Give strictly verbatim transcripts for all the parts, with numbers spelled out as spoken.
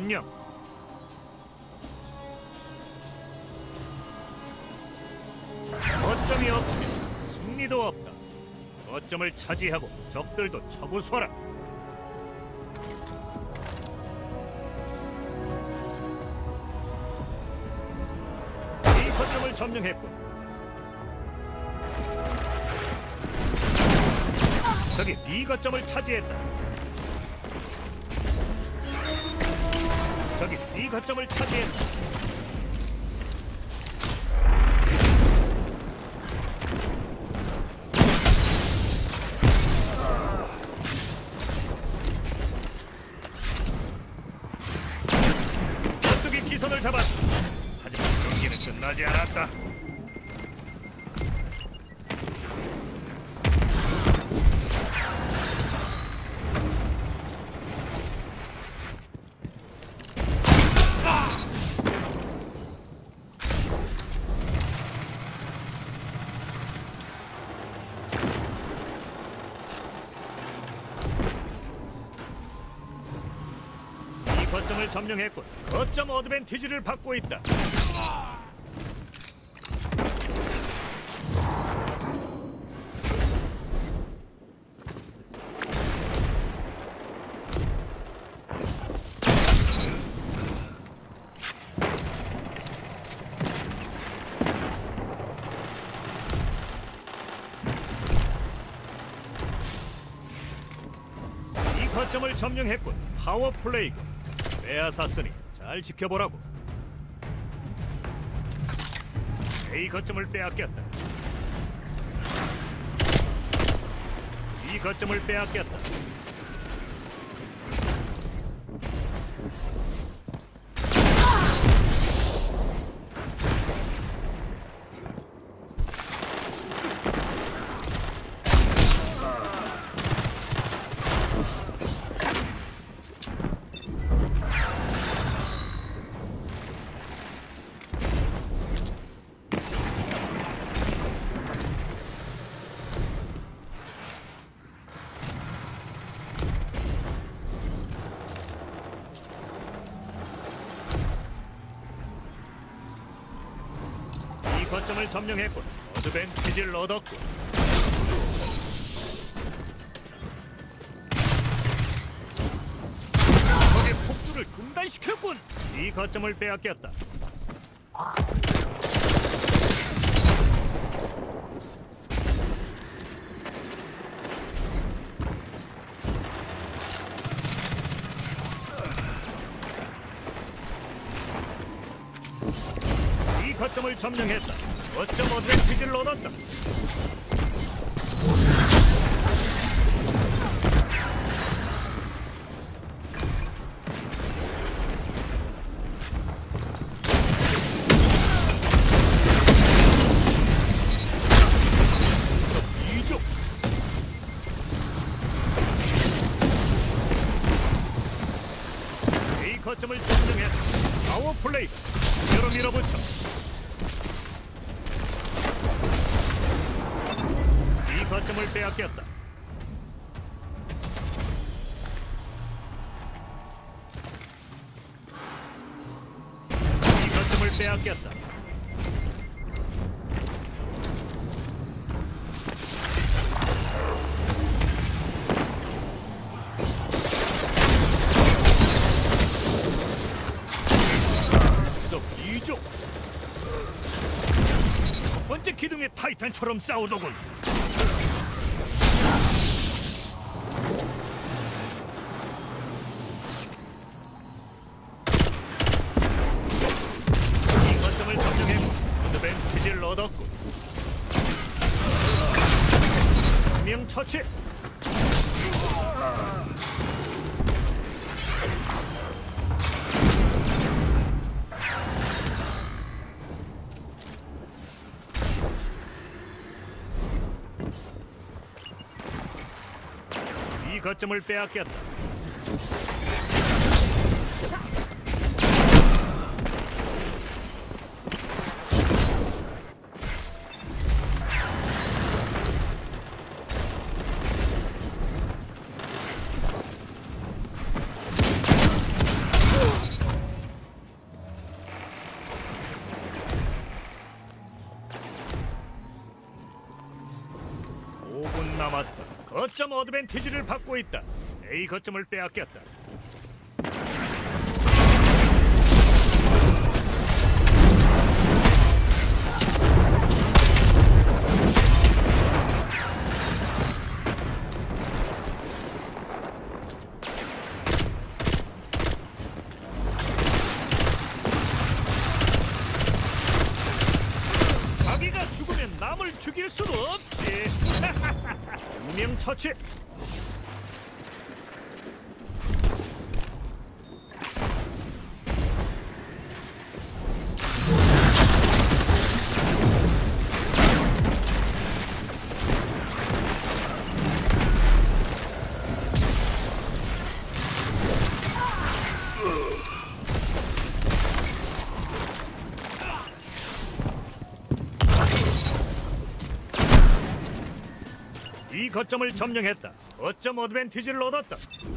명령. 거점이 없으면 승리도 없다. 거점을 차지하고 적들도 처부수하라. 이 거점을 점령했군. 적이 B 거점을 차지했다. 적이 C 거점을 차지했다. 저쪽이 기선을 잡았다. 하지만 경기는 끝나지 않았다. 거점을 점령했군. 거점 어드밴티지를 받고 있다. 이 거점을 점령했군. 파워 플레이군. 빼앗았으니 잘 지켜보라고. A 거점을 빼앗겼다. B 거점을 빼앗겼다. 거점을 점령했군. 어드밴티지를 얻었군. 적의 폭주를 중단시켰군. 이 거점을 빼앗겼다. 이 거점을 점령했다. 거점 어드밴티지를 얻었다. 이쪽. A 거점을 점령했다. 파워 플레이. 여러 밀어붙여. 이 거점을 빼앗겼다. 이 거점을 빼앗겼다. 저 이쪽. 첫 번째 기둥의 타이탄처럼 싸우더군. 어드밴티지를 얻었고. 명 처치. 이 거점을 빼앗겼다. 거점 어드밴티지를 받고 있다. A 거점을 빼앗겼다. 자기가 죽으면 남을 죽일 수도 없지. 운명 처치. 이 거점을 점령했다. 거점 어드밴티지를 얻었다.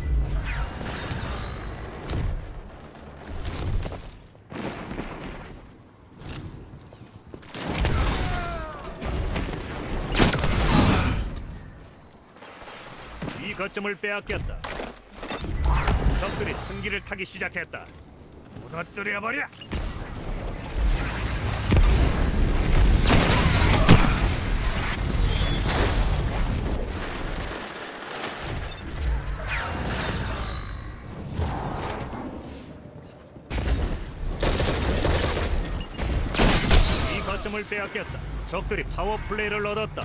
이 거점을 빼앗겼다. 적들이 승기를 타기 시작했다. 무너뜨려버려! 거점을 빼앗겼다. 적들이 파워 플레이를 얻었다.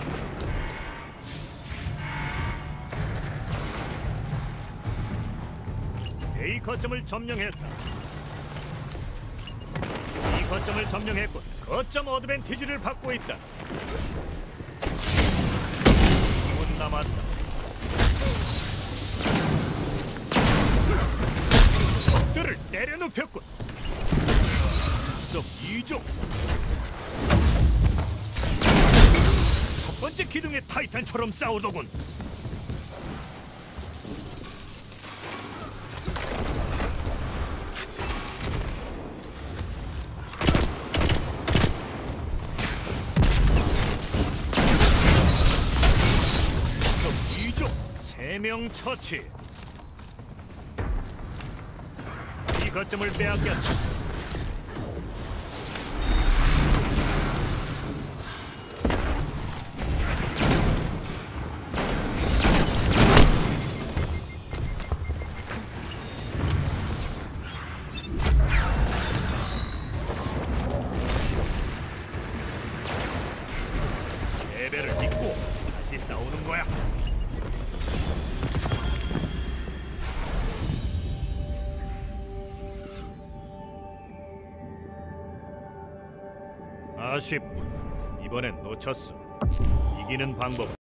A 거점을 점령했다. 이 거점을 점령했고 거점 어드밴티지를 받고 있다. 못 남았다. 적들을 때려눕혔군. 적 이족. 첫 번째 기둥의 타이탄처럼 싸우더군. 적 이족 세 명 처치. 이 거점을 빼앗겼다. 레벨을 믿고 다시 싸우는 거야. 아쉽군. 이번엔 놓쳤어. 이기는 방법